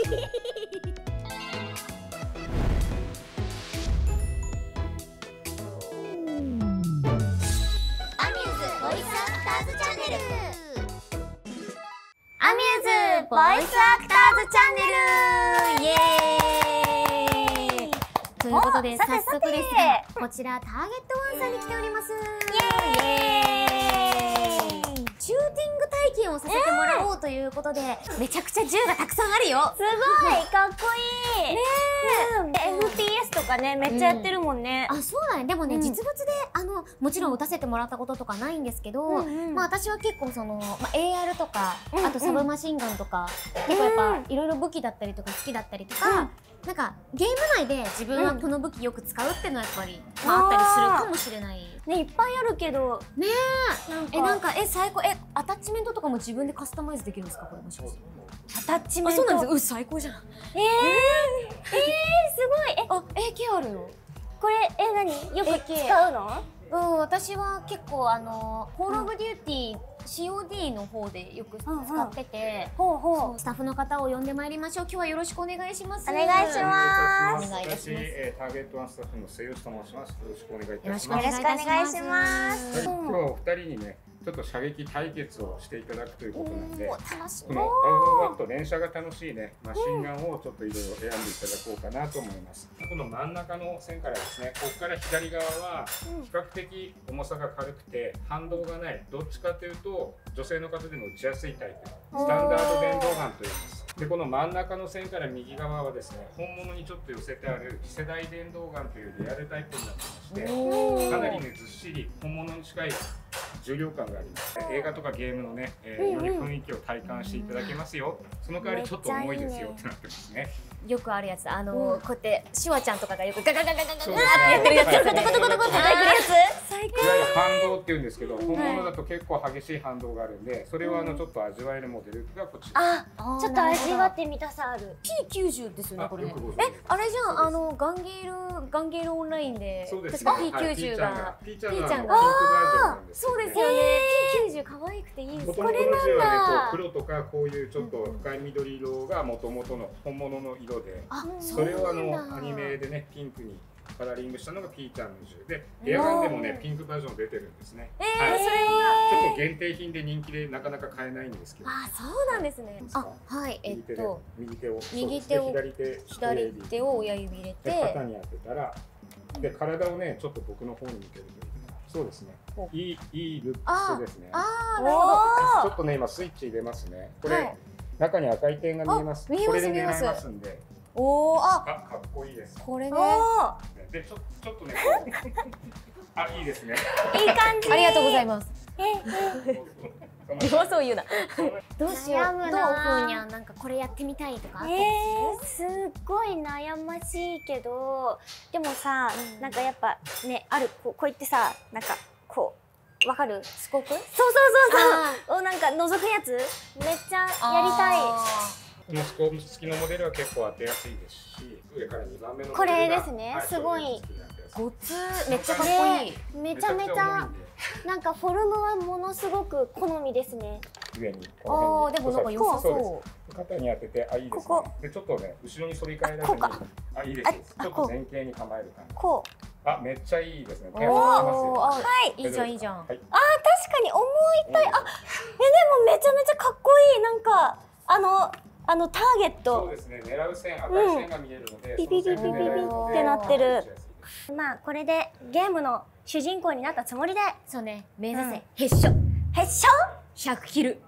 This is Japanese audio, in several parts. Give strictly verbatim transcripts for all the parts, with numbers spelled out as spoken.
アミューズボイスアクターズチャンネル、イエーイということで、早速ですが、こちらターゲットワンさんに来ております。イエーイシューティング体験をさせてもらおうということで、めちゃくちゃ銃がたくさんあるよ。 すごいかっこいいねえ。 エフピーエス とかね、めっちゃやってるもんね。 あ、そうだね。でもね、実物であのもちろん打たせてもらったこととかないんですけど、まあ私は結構その、まあ、エーアール とか、あとサブマシンガンとか、結構やっぱいろいろ武器だったりとか好きだったりとか、なんかゲーム内で自分はこの武器よく使うっていうのはやっぱり、まあ、あったりするかもしれない。 ね、いっぱいあるけどねえ、え、なんかえ最高。え、アタッチメントとかも自分でカスタマイズできるんですか、これもしかして。 アタッチメント。 あ、そうなんです。う、最高じゃん。ええー、えー、すごい。え、 あ、エーケー あるよ。 これ、え、何よく使うの？ うん、私は結構あのコールオブデューティー シーオーディー の方でよく使ってて、 ほうほう。 スタッフの方を呼んでまいりましょう。今日はよろしくお願いします。 お願いします。 お願いいたします。 私、ターゲットワンスタッフの瀬吉と申します。よろしくお願いいたします。 よろしくお願いします。 今日はお二人にね、ちょっと射撃対決をしていただくということなんで、 楽しこのアウトバット連射が楽しいね、マシンガンをちょっといろいろ選んでいただこうかなと思います。この真ん中の線からですね、ここから左側は比較的重さが軽くて反動がない、どっちかというと女性の方でも撃ちやすいタイプ、スタンダード電動ガンと言います。で、この真ん中の線から右側はですね、本物にちょっと寄せてある次世代電動ガンというリアルタイプになってまして、かなりねずっしり本物に近い重量感があります。映画とかゲームのね、えー、より雰囲気を体感していただけますよ。その代わりちょっと重いですよってなってますね。 よくあるやつ、あのこうやってシュワちゃんとかがよくガガガガガガガってやってるやつ、コトコトコトコトってやってるやつ。最高。 いわゆる反動って言うんですけど、本物だと結構激しい反動があるんで、それをあのちょっと味わえるモデルがこちら。 あ、ちょっと味わってみたさある。 ピーきゅうじゅう ですよね、これ。え、 あ、 あれじゃん、あのガンゲールガンゲールオンラインで確か ピーきゅうじゅう がピーちゃんがピーちゃんが、 あ、 そうですよね。ピーきゅうじゅう 可愛くていいです。 これなんだ。黒とかこういうちょっと深い緑色が元々の本物の色で、それをあのアニメでねピンクにカラーリングしたのがピーちゃんの銃で、エアガンでもねピンクバージョン出てるんですね。 えー、それはちょっと限定品で人気でなかなか買えないんですけど。 あ、そうなんですね。あ、はい、えっと右手を右手を左手左手を親指入れて肩に当てたら、で体をねちょっと僕の方に向けるというか、そうですね。いいいいルックスですね。 ああ、なるほど。 ちょっとね今スイッチ入れますね。これ中に赤い点が見えます。これで狙いますんで。 おお、あ、 かっこいいです。 これね。 で、ちょちょっとね、あ、いいですね。 いい感じ。 ありがとうございます。 え、 弱そう言うな。どうしよう。どうふ悩むなうにゃん、なんかこれやってみたいとかあったりする？ えー、すっごい悩ましいけど、でもさ、なんかやっぱね、あるこうこう言ってさ、なんかこうわかる？ スコープ？ そうそうそうそう。お、なんか覗くやつ、めっちゃやりたい。 このスコープ付きのモデルは結構当てやすいですし、上からにばんめのこれですね、すごい。 ごつー、めっちゃかっこいい。 めちゃめちゃなんかフォルムはものすごく好みですね。 上に。 ああ、でもなんか良さそう。 肩に当てて、あ、いいですね。で、ちょっとね、後ろに反り返らずに、あ、いいです。ちょっと前傾に構える感じ。 こう。 あ、めっちゃいいですね。 おお、 はい。 いいじゃんいいじゃん。あ、 確かに思いたい。あ、え、でもめちゃめちゃかっこいい。なんかあのあのターゲット。 そうですね。狙う線、赤い線が見えるので、 ピピピピピピってなってる。まあこれでゲームの主人公になったつもりで、 そうね、目指せヘッショ、 ヘッショひゃくキル。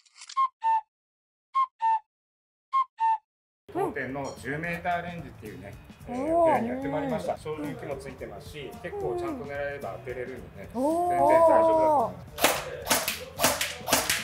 当店のじゅうメーターレンジっていうね、えー、お部屋にやってまいりました。照準器もついてますし、結構ちゃんと狙えば当てれるんでね、全然大丈夫だと思います。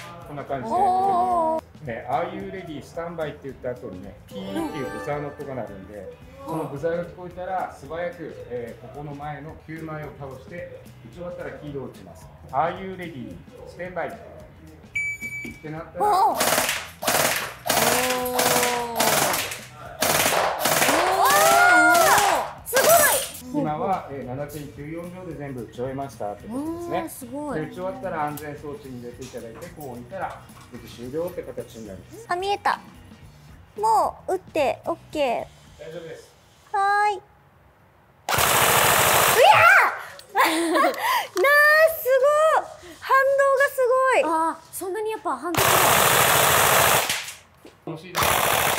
こんな感じで、ね、Are you ready? スタンバイって言った後にね、ピーっていうブザーの音が鳴るんで、このブザーが聞こえたら素早く、えー、ここの前のきゅうまいを倒して打ち終わったら黄色を打ちます。Are you ready? スタンバイってなったら、今はななてんきゅうよんびょうで全部打ち終えましたってことですね。 すごい。 で打ち終わったら安全装置に入れていただいて、こう置いたら無事終了って形になります。 あ、見えた。 もう打ってオッケ大丈夫です。 ー。はーい。うやーなあ、すごい。反動がすごい。 ああ、そんなにやっぱ反動が。 楽しいですか？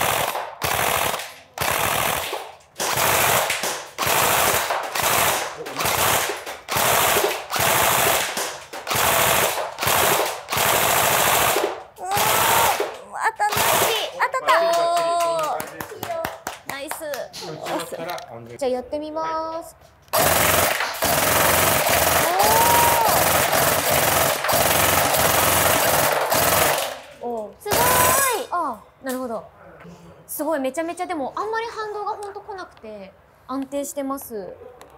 ナイス。 打ち終わったら安全。 じゃあやってみます。おお。すごい。ああ、なるほど。すごい、めちゃめちゃでもあんまり反動がほんと来なくて安定してます。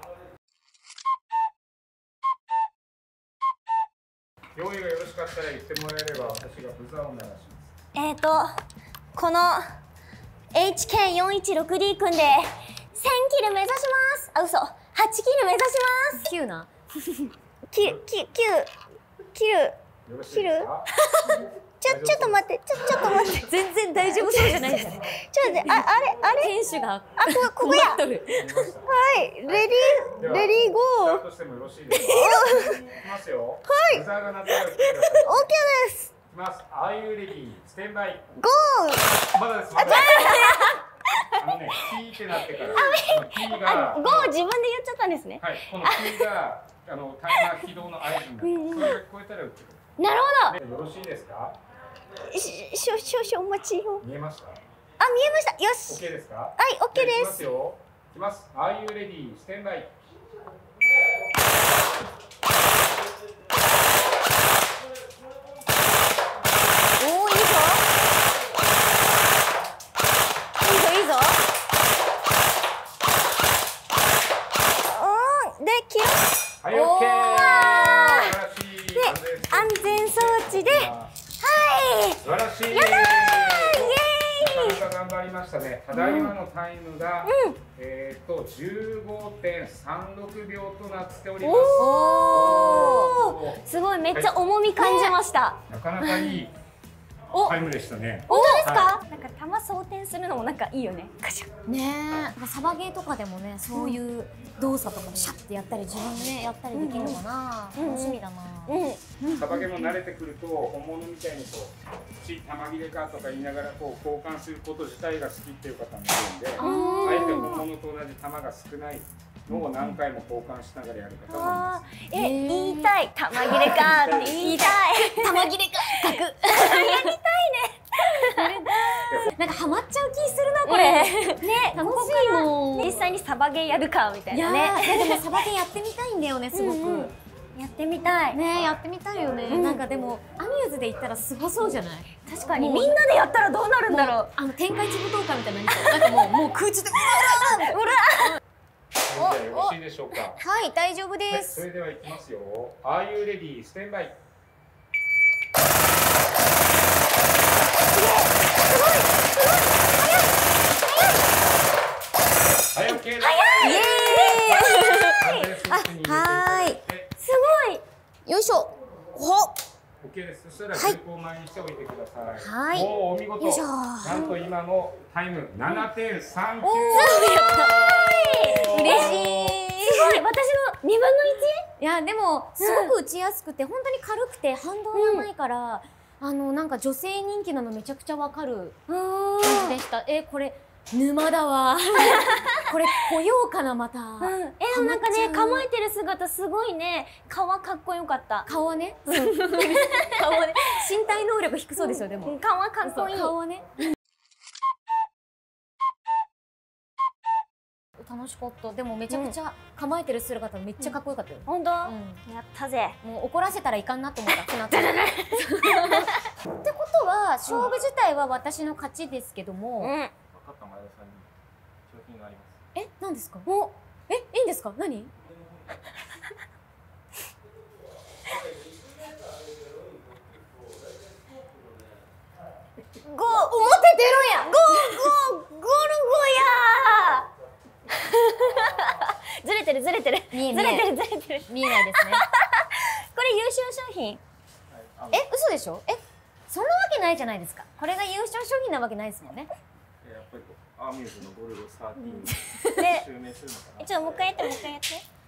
用意がよろしかったら言ってもらえれば私がブザーを流します。 えっとこの エイチケーよんいちろくディー 君でせんキル目指します。あ、嘘。はちキル目指します。 きゅうな。 キル、キル、キル、キル。 よろしいですか？ ちょ、ちょっと待って、ちょ、ちょっと待って。 全然大丈夫そうじゃないじゃん。 ちょっと待って、あ、あれ、あれ。 店主が。 あ、こ、ここや。 困っとる。 はい、レディー、レディーゴー。 スタートしてもよろしいですか？いきますよ。はい。ブザーが鳴ったら言ってください。 オッケーです。 いきます。Are you ready? ステンバイ。 ゴー。 まだです。まだです。あのね、キーってなってから。キーが。 ゴー自分で言っちゃったんですね。 はい。このキーがあのタイマー起動の合図になる。それが聞こえたら打ってくる。 なるほど。よろしいですか？ ど。し、しょ、しょ、しょ、お待ちを。 見えました？ あ、見えました。よし。 OK ですか？ はい、オッケーです。 いきますよ。いきます。Are you ready? ステンバイ。 おお、いいぞ。いいぞ、いいぞ。うん、で、切る。 はい、OK。素晴らしい。 で、安全装置で。はい。 素晴らしい。 やったー。イエーイ。 なかなか頑張りましたね。ただいまのタイムが、うん、えっとじゅうごてんさんろくびょうとなっております。 おお。すごい、めっちゃ重み感じました。 はい、なかなかいいタイムでしたね。 本当ですか？はい、なんか玉装填するのもなんかいいよね。 ねえ、サバゲーとかでもね、そういう動作とかシャッてやったり自分でねやったりできるのかな。楽しみだな。 サバゲーも慣れてくると本物みたいにこうち玉切れかとか言いながらこう交換すること自体が好きっていう方もいるんで、あえて本物と同じ玉が少ないのを何回も交換しながらやる方もいます。 え、言いたい玉切れかって言いたい。 玉切れか。ガク。やりたいね。なんかハマっちゃう気するなこれ。ね、楽しいもん。 実際にサバゲーやるかみたいなね。 いやでもサバゲーやってみたいんだよね、すごく。 やってみたい。 ね、やってみたいよね。なんかでもアミューズで言ったらすごそうじゃない？ 確かにみんなでやったらどうなるんだろう。 あの天下一武道会みたいななんかもうもう空中でうらうら。 よろしいでしょうか？ はい、大丈夫です。 それではいきますよ。Are you ready? ステンバイ。はい、オッケーです。 イエーイ。はい。 すごい。 よいしょ。ほ。 オッケーです。そしたら空港前にしておいてください。 はい。 もうお見事。なんと今のタイムななてんさんきゅう。 嬉しい。 すごい。私のにぶんのいち？ いやでもすごく打ちやすくて本当に軽くて反動がないから。あのなんか女性人気なのめちゃくちゃわかる感じでした。え、これ沼だわ。これ来ようかなまた。うん、 え、でもなんかね構えてる姿すごいね。顔はかっこよかった。 顔はね。顔はね。身体能力低そうですよでも。 顔はかっこいい。 顔はね。楽しかった。でもめちゃくちゃ構えてる姿めっちゃかっこよかったよ。 本当？やったぜ。 もう怒らせたらいかんなと思った。ってことは勝負自体は私の勝ちですけども。分かった前田さんに商品があります。え、何ですか？お、え、いいんですか？何？ ゴー、表出ろや。ゴーゴーゴルゴや。ずれてるずれてる。 見えずれてるずれてる。 見えないですね。 これ優秀商品。 え、嘘でしょ？え、 そんなわけないじゃないですか。これが優勝賞品なわけないですもんね。 やっぱりアミューズのゴルゴサーティーンで、 襲名するのかえちょっともう一回やってもう一回やって。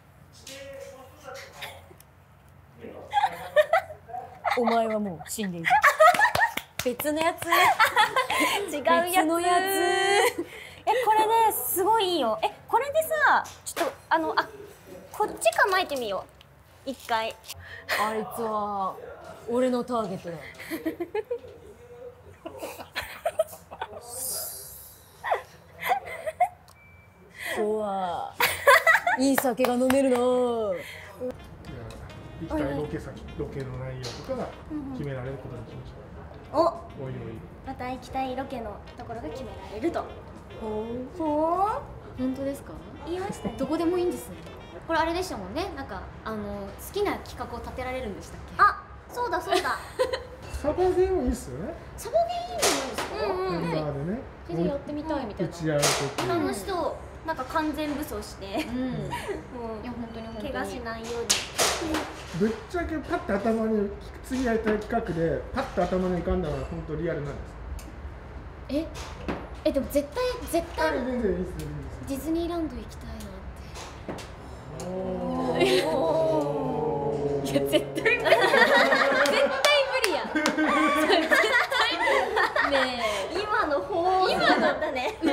お前はもう死んでいる。別のやつ。 違うやつ。 別のやつ。 え、これですごいいいよ。え、これでさ、ちょっとあのあこっち構えてみよう。一回。 あいつは俺のターゲットだ。今日はいい酒が飲めるな。 行きたいロケ先、ロケの内容とか決められることにしましお、 ょう。おいおい。 また行きたいロケのところが決められると。 ほほー。 本当ですか？ 言いましたね。 どこでもいいんですね。これあれでしたもんね。なんかあの好きな企画を立てられるんでしたっけ？ あ、そうだそうだ。 サバゲーもいいっすよね。 サバゲーいいんじゃないですか？ うんうん。 メンバーでね。 全然やってみたいみたいな。 打ち合うとき。 楽しそう。なんか完全武装して、 うん。いやもう本当に本当に。 怪我しないように。 ぶっちゃけパッと頭に次やりたい企画でパッと頭に浮かんだのは本当リアルなんです。 え、えでも絶対絶対全然いいですよいいですよ。 ディズニーランド行きたいなって。 おー。 いや絶対無理。絶対無理やん。絶対ね今の方だったね。 え、打